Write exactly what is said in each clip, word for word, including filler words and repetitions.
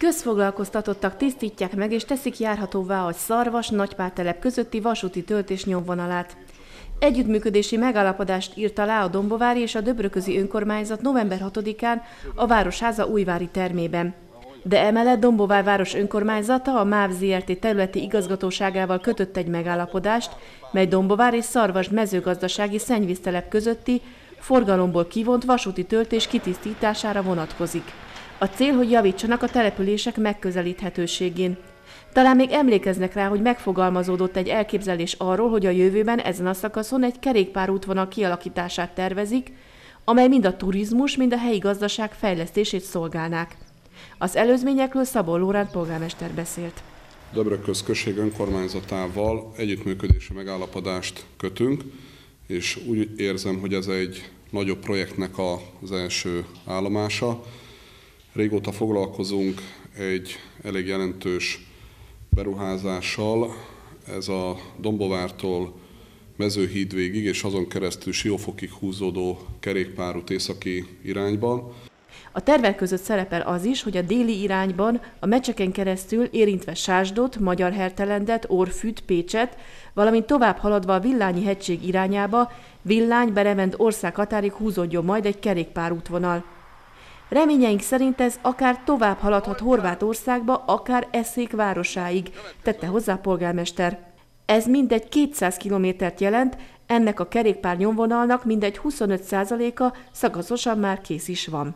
Közfoglalkoztatottak tisztítják meg és teszik járhatóvá a Szarvas-Nagypáltelep közötti vasúti töltés nyomvonalát. Együttműködési megállapodást írt alá a Dombovári és a Döbröközi önkormányzat november hatodikán a Városháza újvári termében. De emellett Dombovár város önkormányzata a MÁV Zrt. Területi igazgatóságával kötött egy megállapodást, mely Dombovár és Szarvas mezőgazdasági szennyvíztelep közötti forgalomból kivont vasúti töltés kitisztítására vonatkozik. A cél, hogy javítsanak a települések megközelíthetőségén. Talán még emlékeznek rá, hogy megfogalmazódott egy elképzelés arról, hogy a jövőben ezen a szakaszon egy kerékpárútvonal kialakítását tervezik, amely mind a turizmus, mind a helyi gazdaság fejlesztését szolgálnák. Az előzményekről Szabó Lóránt polgármester beszélt. Döbrököz község önkormányzatával együttműködési megállapodást kötünk, és úgy érzem, hogy ez egy nagyobb projektnek az első állomása. Régóta foglalkozunk egy elég jelentős beruházással, ez a Dombovártól Mezőhíd végig és azon keresztül Siófokig húzódó kerékpárút északi irányban. A tervek között szerepel az is, hogy a déli irányban a Mecseken keresztül érintve Sásdot, Magyarhertelendet, Orfűt, Pécset, valamint tovább haladva a Villányi hegység irányába Villány-Berevend országhatárig húzódjon majd egy kerékpárútvonal. Reményeink szerint ez akár tovább haladhat Horvátországba, akár Eszék városáig, tette hozzá a polgármester. Ez mindegy kétszáz kilométert jelent, ennek a kerékpár nyomvonalnak mindegy huszonöt százaléka szakaszosan már kész is van.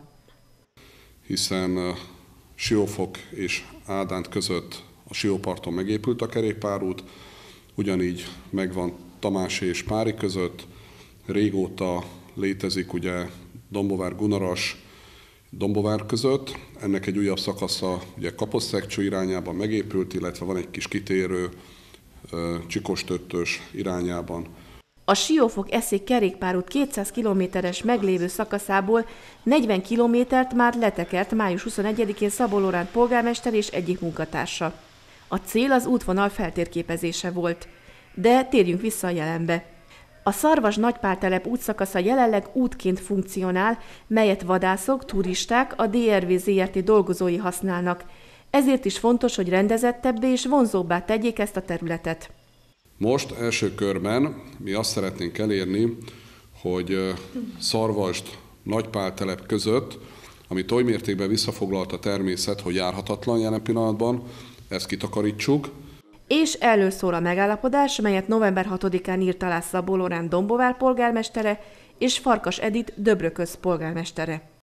Hiszen Siófok és Ádánt között a Sióparton megépült a kerékpárút, ugyanígy megvan Tamási és Pári között, régóta létezik ugye Dombovár-Gunaras, Dombovár között. Ennek egy újabb szakasza ugye Kaposzteggcső irányában megépült, illetve van egy kis kitérő Csikostöttös irányában. A Siófok-Eszék kerékpárút kétszáz kilométeres meglévő szakaszából negyven kilométert már letekert május huszonegyedikén Szabó Lóránt polgármester és egyik munkatársa. A cél az útvonal feltérképezése volt. De térjünk vissza a jelenbe. A Szarvas-Nagypáltelep útszakasza jelenleg útként funkcionál, melyet vadászok, turisták, a dé er vé Zrt. Dolgozói használnak. Ezért is fontos, hogy rendezettebbé és vonzóbbá tegyék ezt a területet. Most első körben mi azt szeretnénk elérni, hogy Szarvast, Nagypáltelep között, amit oly mértékben visszafoglalt a természet, hogy járhatatlan jelen pillanatban, ezt kitakarítsuk. És erről szól a megállapodás, melyet november hatodikán írt alá Szabó Lóránt Dombovár polgármestere és Farkas Edit Döbrököz polgármestere.